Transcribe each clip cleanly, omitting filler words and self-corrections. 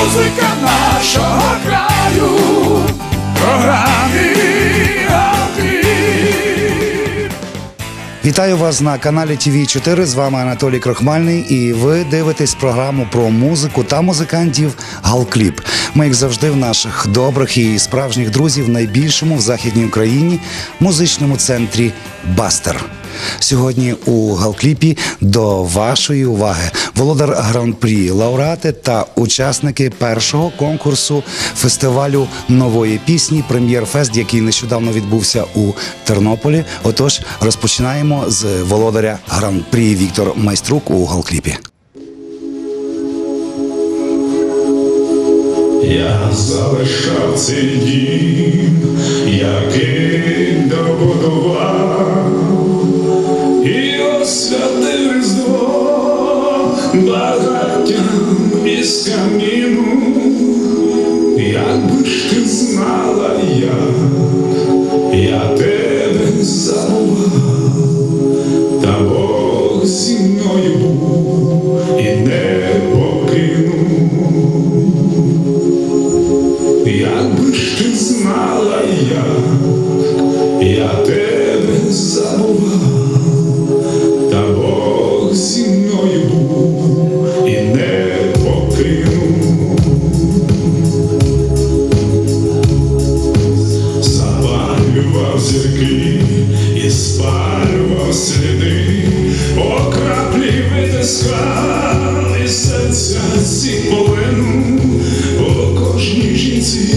музика нашого краю, програмі «Галкліп». Вітаю вас на каналі ТВ4, з вами Анатолій Крохмальний, і ви дивитесь програму про музику та музикантів «Галкліп». Ми, як завжди, в наших добрих і справжніх друзів в найбільшому в Західній Україні музичному центрі «Бастер». Сьогодні у «Галкліпі» до вашої уваги володар гран-прі, лауреати та учасники першого конкурсу фестивалю нової пісні «Прем'єр-фест», який нещодавно відбувся у Тернополі. Отож, розпочинаємо з володаря гран-прі Віктор Майструк у «Галкліпі». Я залишав цей дім, який добудував, і освятив Різдво багаттям із каміну. Якби ж ти знала, я тебе забував, та Бог зі мною був і не покинув. Якби ж ти знала, я тебе забував, та Бог зі мною був і не покинув. Запалював зірки і спалював сліди, по краплі витискав із серця ці полину. У кожній жінці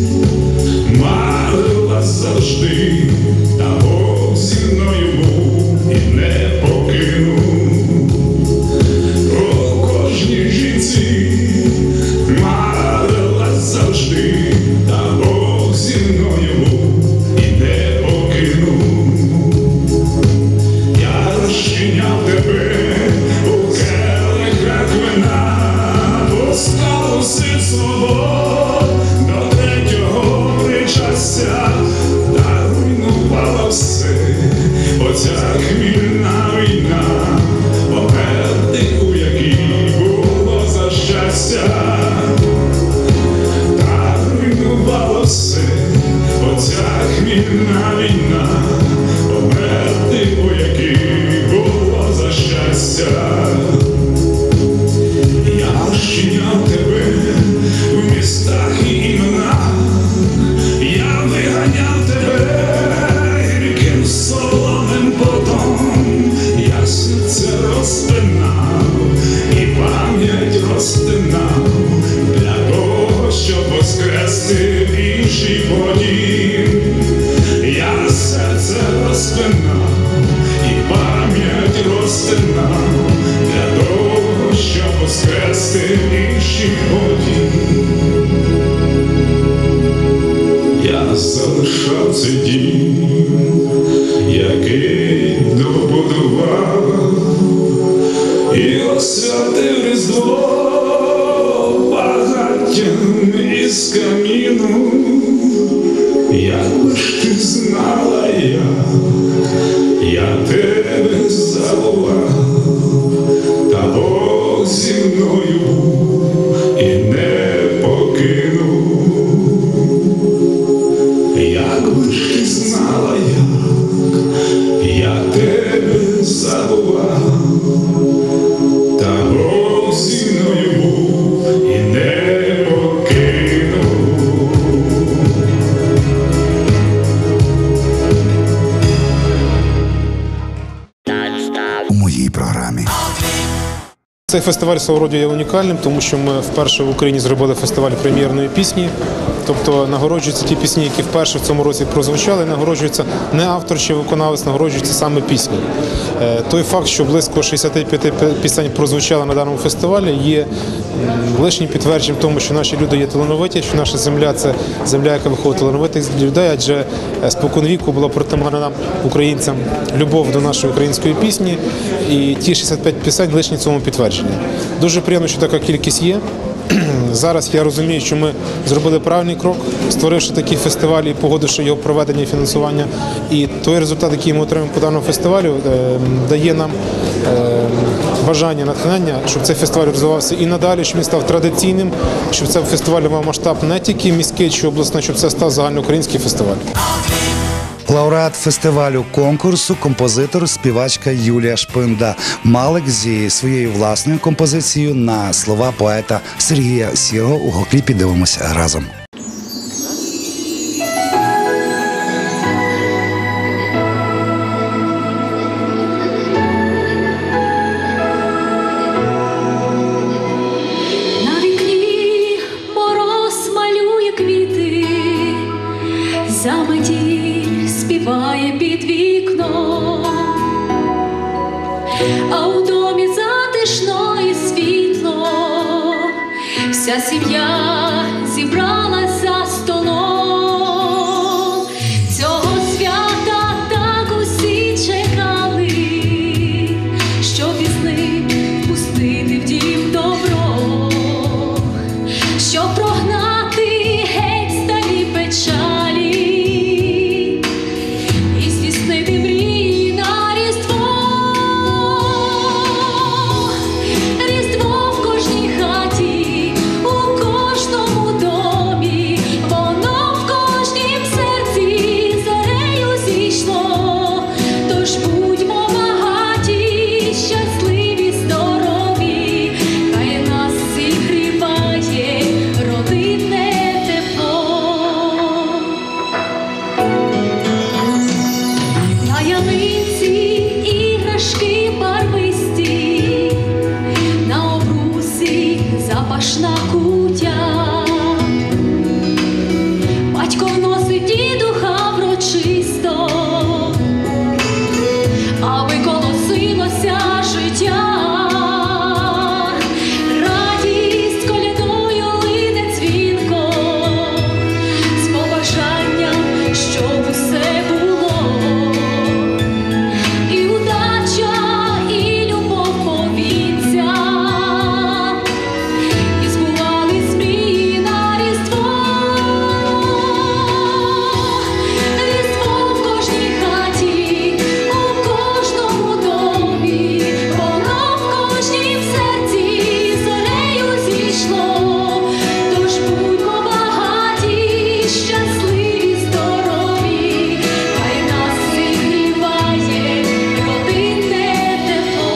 марила завжди, та Бог зі мною був і не покинув. У кожній жінці марила завжди, та Бог зі мною був і не покинув. Я розчиняв тебе у келихах вина, пускав у світ свобод до третього причастя, та руйнувала все оця хмільна війна, померти, у якій було за щастя, та руйнувала все оця хмільна війна, померти, у якій було за щастя. Я розчиняв тебе в містах і іменах, я виганяв тебе гірким солоним потом, я серце розпинав і пам'ять розтинав для того, щоб воскрести в інший подім. Я серце розпинав і пам'ять розтинав для того, щоб воскрести в інший подім. Я залишав цей дім, який добудував, і освятив Різдво багаттям із каміну. Якби ж ти знала, я тебе забував, та Бог зі мною був і не покинув. Якби ж ти знала, я тебе забував, та Бог зі мною був і не покинув. У моїй програмі. Цей фестиваль свого роду є унікальним, тому що ми вперше в Україні зробили фестиваль прем'єрної пісні. Тобто нагороджуються ті пісні, які вперше в цьому році прозвучали, нагороджується не автор чи виконавець, нагороджується саме пісні. Той факт, що близько 65 пісень прозвучало на даному фестивалі, є лишнім підтвердженням тому, що наші люди є талановиті, що наша земля – це земля, яка виходить талановитих людей, адже споконвіку була притаманна нам, українцям, любов до нашої української пісні, і ті 65 пісень лишні цьому підтвердження. Дуже приємно, що така кількість є. зараз я розумію, що ми зробили правильний крок, створивши такий фестиваль і погодивши його проведення і фінансування. І той результат, який ми отримаємо по даному фестивалю, дає нам бажання, натхнення, щоб цей фестиваль розвивався і надалі, щоб він став традиційним, щоб цей фестиваль мав масштаб не тільки міський чи обласний, щоб це став загальноукраїнський фестиваль. Лауреат фестивалю конкурсу, композитор, співачка Юлія Шпинда. Малик зі своєю власною композицією на слова поета Сергія Сірого у голкліпі дивимося разом. На вікні мороз малює квіти, заметіль співає під вікном, а у домі затишно і світло, вся сім'я зібралась за столом. Цього свята так усі чекали, щоб із ним пустити в дім добро, щоб прогнати геть старі печалі і здійснити мрії на Різдво. Різдво в кожній хаті, у кожному домі, воно в кожнім серці зорею зійшло. Тож будьмо багаті, щасливі, здорові, хай нас зігріває родинне тепло. На ялинці іграшки барвисті, на обрусі запашна кутя. Батько вносить дідуха врочисто, аби колосилося життя. Радість колядою лине дзвінко, з побажанням, щоб усе було. І удача, і любов повінця, і збувались мрії на Різдво. Різдво в кожній хаті, у кожному домі, воно в кожнім серці зорею зійшло. Тож будьмо багаті, щасливі, здорові, хай нас зігріває родинне тепло.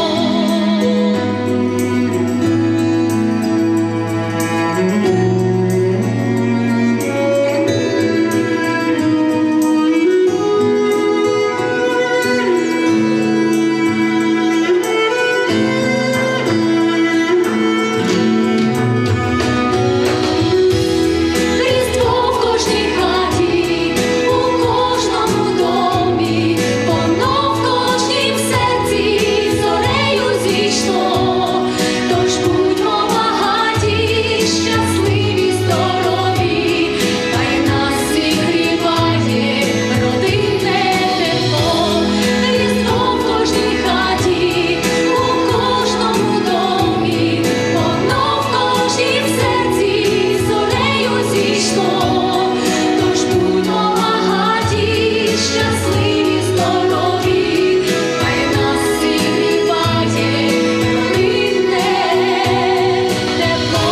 Різдво в кожній хаті, у кожному домі, воно в кожнім серці зорею зійшло. Тож будьмо багаті, щасливі, здорові, хай нас зігріває родинне тепло. Різдво в кожній хаті, у кожному домі, воно в кожнім серці зорею зійшло. Тож будьмо багаті, щасливі, здорові, хай нас зігріває родинне тепло.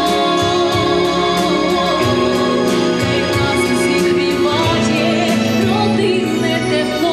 Хай нас зігріває родинне тепло.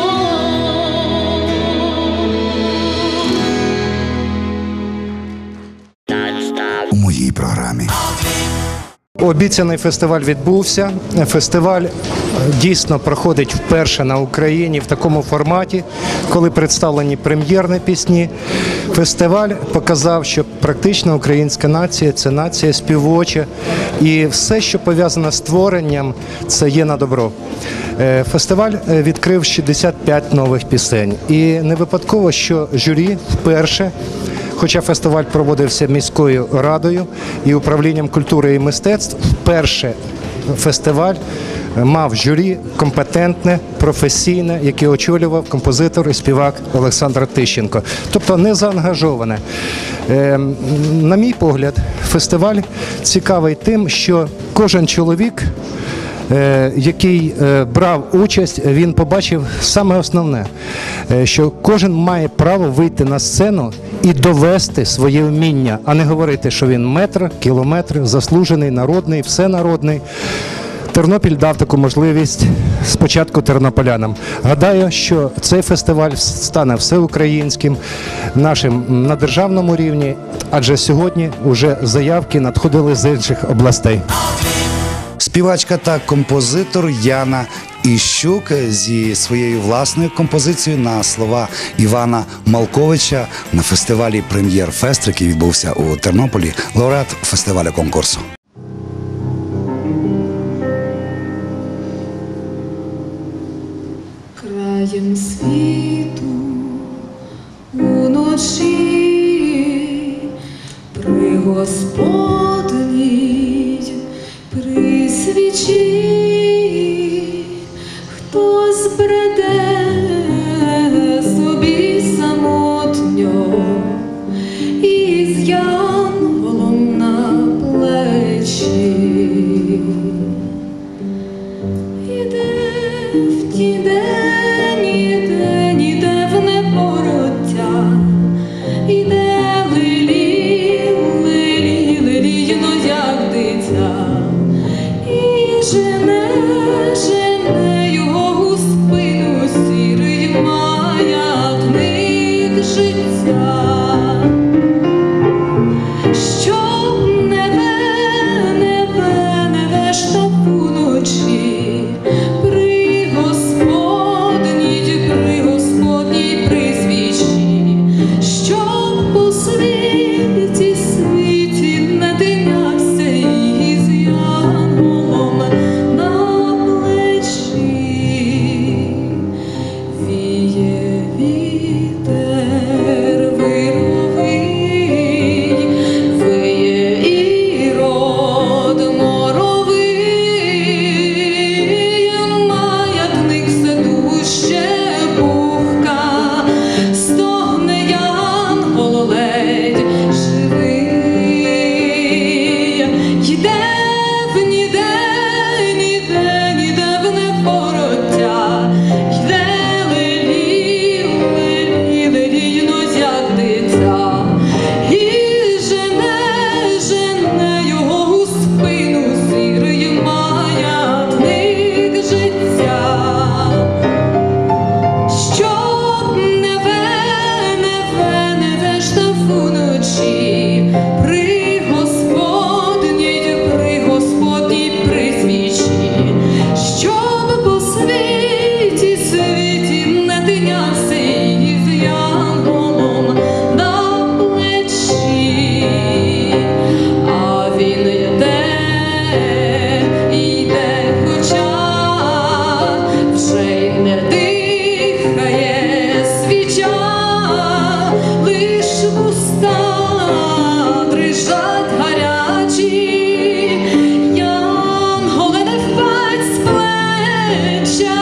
У моїй програмі. Обіцяний фестиваль відбувся. Фестиваль дійсно проходить вперше на Україні в такому форматі, коли представлені прем'єрні пісні. Фестиваль показав, що практично українська нація – це нація співоча, і все, що пов'язане з творенням, це є на добро. Фестиваль відкрив 65 нових пісень. І не випадково, що журі вперше, хоча фестиваль проводився міською радою і управлінням культури і мистецтв, вперше фестиваль мав журі компетентне, професійне, яке очолював композитор і співак Олександр Тищенко. Тобто не заангажоване. На мій погляд, фестиваль цікавий тим, що кожен чоловік, який брав участь, він побачив саме основне, що кожен має право вийти на сцену і довести своє вміння, а не говорити, що він метр, кілометр, заслужений, народний, всенародний. Тернопіль дав таку можливість спочатку тернополянам. Гадаю, що цей фестиваль стане всеукраїнським, нашим на державному рівні, адже сьогодні вже заявки надходили з інших областей. Співачка та композитор Яна Іщук зі своєю власною композицією на слова Івана Малковича на фестивалі «Прем'єр-фест», який відбувся у Тернополі, лауреат фестивалю конкурсу. Краєм світу уночі при Господній при свічі хтось бреде собі самотньо із янголом на плечі. Іде в ті ніде в непороття, іде лиліно, як дитя, і жене його у спину сірий маятник життя. Щоб не вештав уночі при Господній призвічі, щоб по світі не тинявся із янголом на плечі. Віє вітер вировий, виє ірод моровий, маятник все дужче пухка, стогне янгол ледь живий. Йде ніде в непороття, йде лиліно, як дитя, і жене його у спину сірий маятник життя. Щоб не вештав уночі при Господній призвічі, щоб по світі не тинявся із янголом на плечі. А він йде, хоча вже й не дихає свіча, лиш вуста дрижать гарячі, янголе, не впадь з плеча.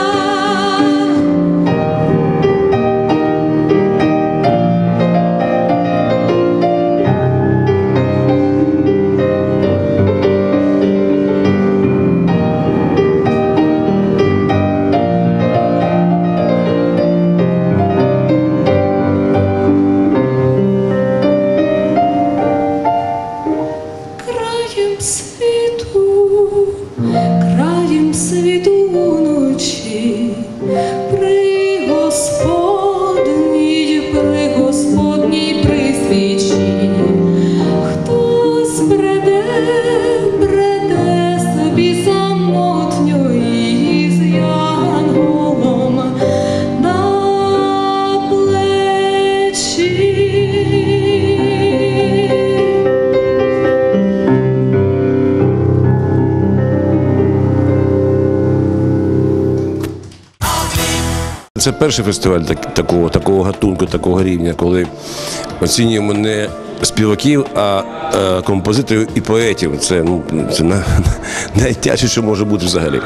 Краєм світу уночі при Господній призвічі, хтось бреде собі самотньо із янголом на плечі. Це перший фестиваль такого гатунку, такого рівня, коли оцінюємо не співаків, а композиторів і поетів. Це найтяжче, що може бути взагалі.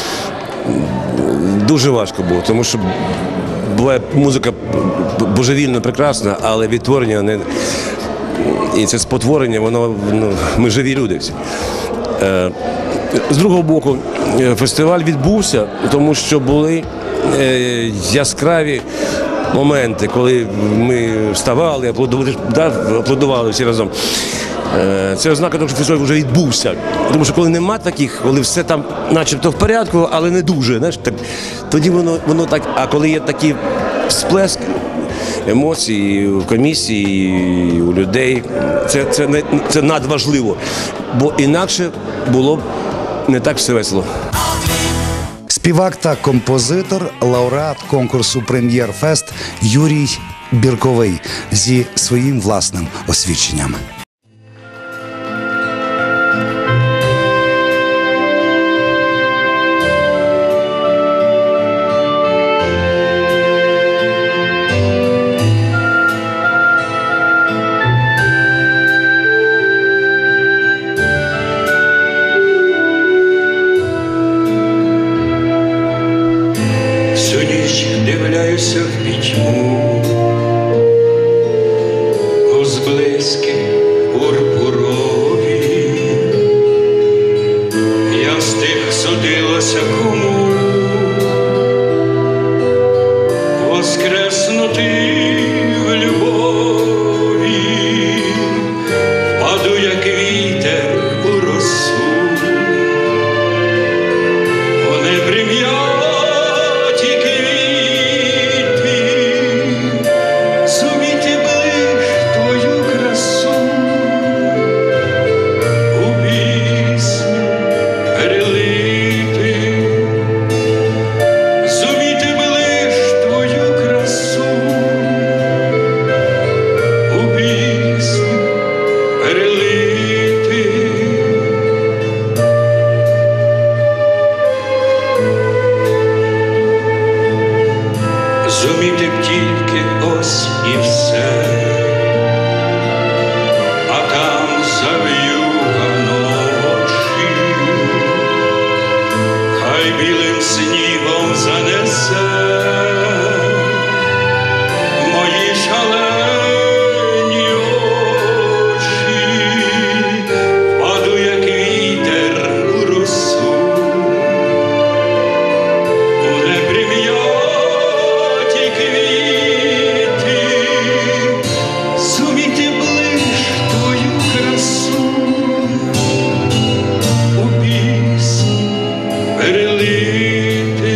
Дуже важко було, тому що буває музика божевільно прекрасна, але відтворення не... І це спотворення, воно, ми живі люди всі. З другого боку, фестиваль відбувся, тому що були яскраві моменти, коли ми вставали, аплодували всі разом. Це ознака того, що фестиваль вже відбувся. Тому що коли нема таких, коли все там начебто в порядку, але не дуже, знаєш, так, тоді воно так. А коли є такий всплеск емоцій в комісії, у людей, це надважливо. Бо інакше було б не так все весело. Співак та композитор, лауреат конкурсу «Прем'єр-фест» Юрій Бірковий зі своїм власним освідченням. Всю ніч дивляюся в пітьму, у зблиски пурпурові. Я з тих судилося кому воскреснути в любові. Впаду, як вітер у росу, вони прим'яті квіти, зуміти ближ твою красу, у пісню перелити, зуміти ближ твою красу, у пісню перелити. Зуміти б тільки ось і все, а там зав'юга ночі, хай білим снігом занесе мої шалені очі. Впаду, як вітер у росу, у неприм'яті квіти, зуміти ближ твою красу, у пісню перелити.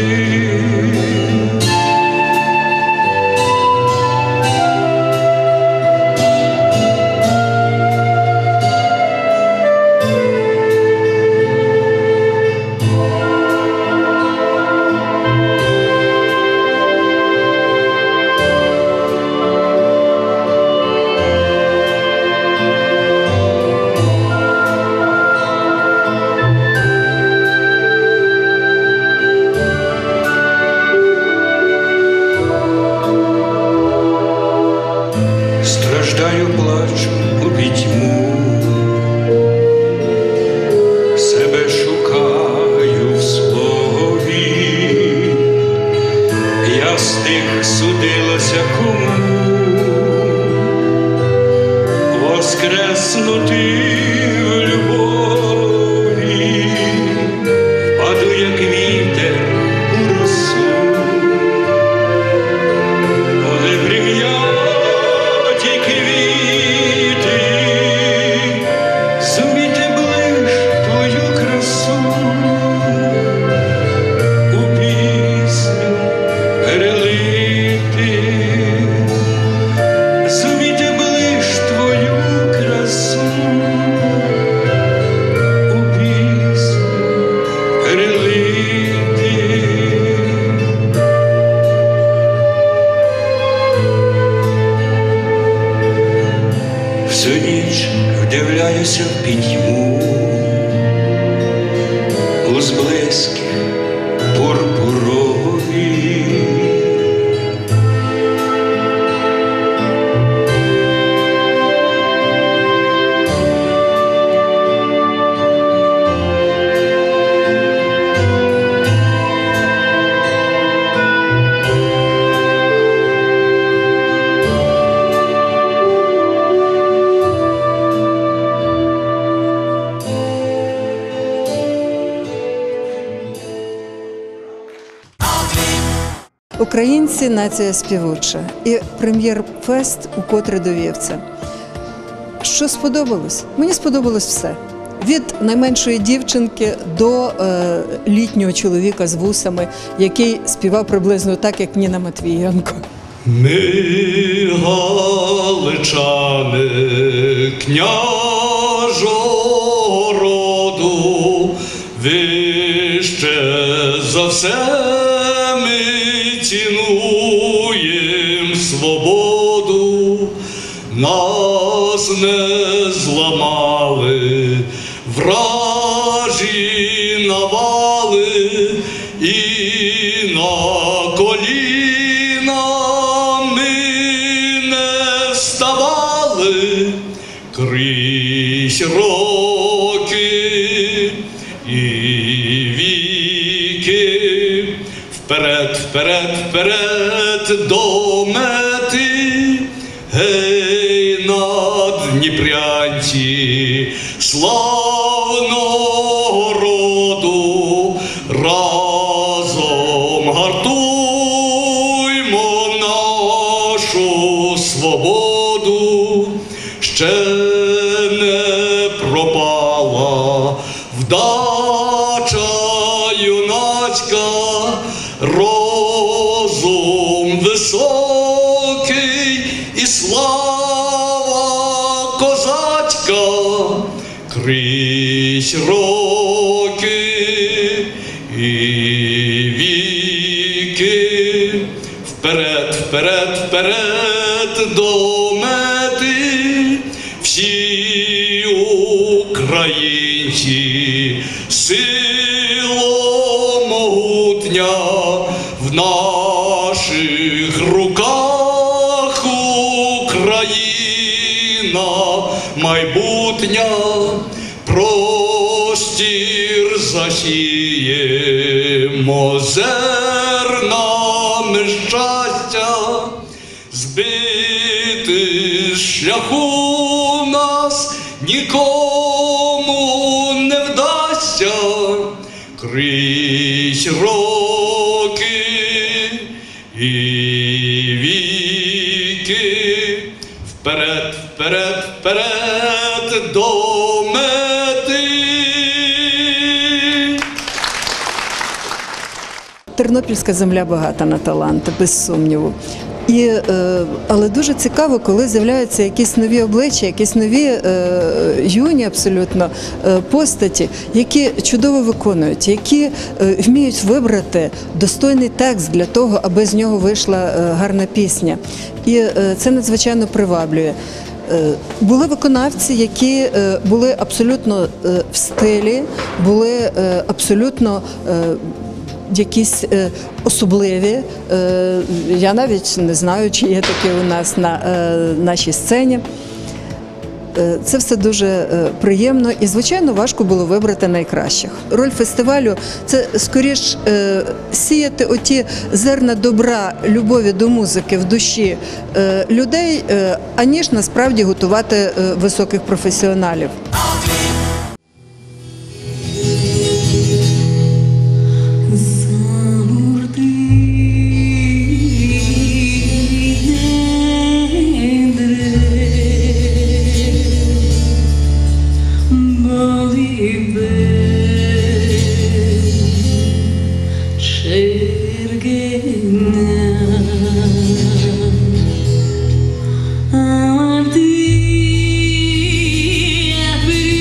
Страждаю, плачу у пітьму, себе шукаю в слові. Я з тих судилася кому воскреснути в любові. Впаду, як вітер у росу, вони прим'яті квіти, зуміти ближ твою красу, у пісню перелити, зуміти ближ твою красу, у пісню перелити. Всю ніч вдивляюся в пітьму, у зблиски пурпурові. Українці – нація співуча. І прем'єр-фест укотре довів це. Що сподобалось? Мені сподобалось все. Від найменшої дівчинки до літнього чоловіка з вусами, який співав приблизно так, як Ніна Матвієнко. Ми, галичани, княжого роду, вище за все ми цінуєм свободу, нас не зламали вражі навали, і на коліна ми не вставали крізь роки і віки. Вперед, вперед, вперед до мети, гей, наддніпрянці славного роду, разом гартуймо нашу свободу. Ще не пропала вдача юнацька, розум високий і слава козацька. Крізь роки і віки, вперед, вперед, вперед до мети, всі українці, сила могутня в наших руках, Україна майбутня, простір засіємо зернами щастя, збити з шляху нас нікому не вдасться. Крізь роки і віки, вперед, вперед, вперед до мети. Тернопільська земля багата на таланти, без сумніву. Але дуже цікаво, коли з'являються якісь нові обличчя, якісь нові юні абсолютно постаті, які чудово виконують, які вміють вибрати достойний текст для того, аби з нього вийшла гарна пісня. І це надзвичайно приваблює. Були виконавці, які були абсолютно в стилі, були абсолютно якісь особливі. Я навіть не знаю, чи є такі у нас на нашій сцені. Це все дуже приємно і, звичайно, важко було вибрати найкращих. Роль фестивалю – це, скоріш, сіяти оті зерна добра, любові до музики в душі людей, аніж насправді готувати високих професіоналів. Happy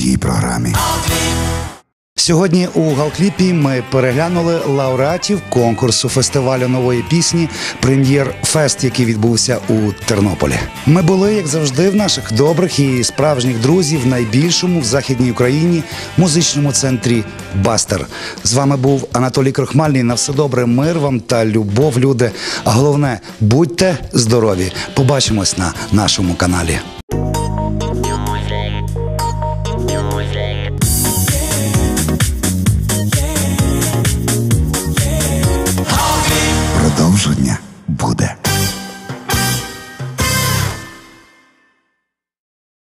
моїй програмі. Сьогодні у Галкліпі ми переглянули лауреатів конкурсу фестивалю нової пісні «Прем'єр-фест», який відбувся у Тернополі. Ми були, як завжди, в наших добрих і справжніх друзів в найбільшому в Західній Україні музичному центрі «Бастер». З вами був Анатолій Крохмальний. На все добре, мир вам та любов, люди. А головне, будьте здорові. Побачимось на нашому каналі. Продовження буде.